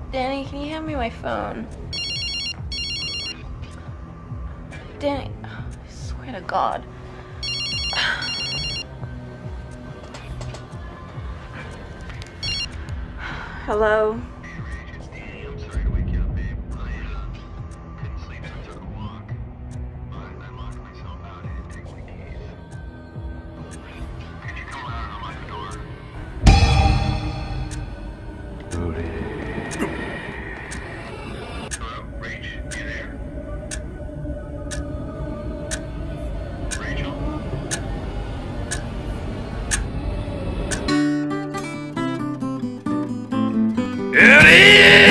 Danny, can you hand me my phone? Danny, I swear to God. Hello? It is!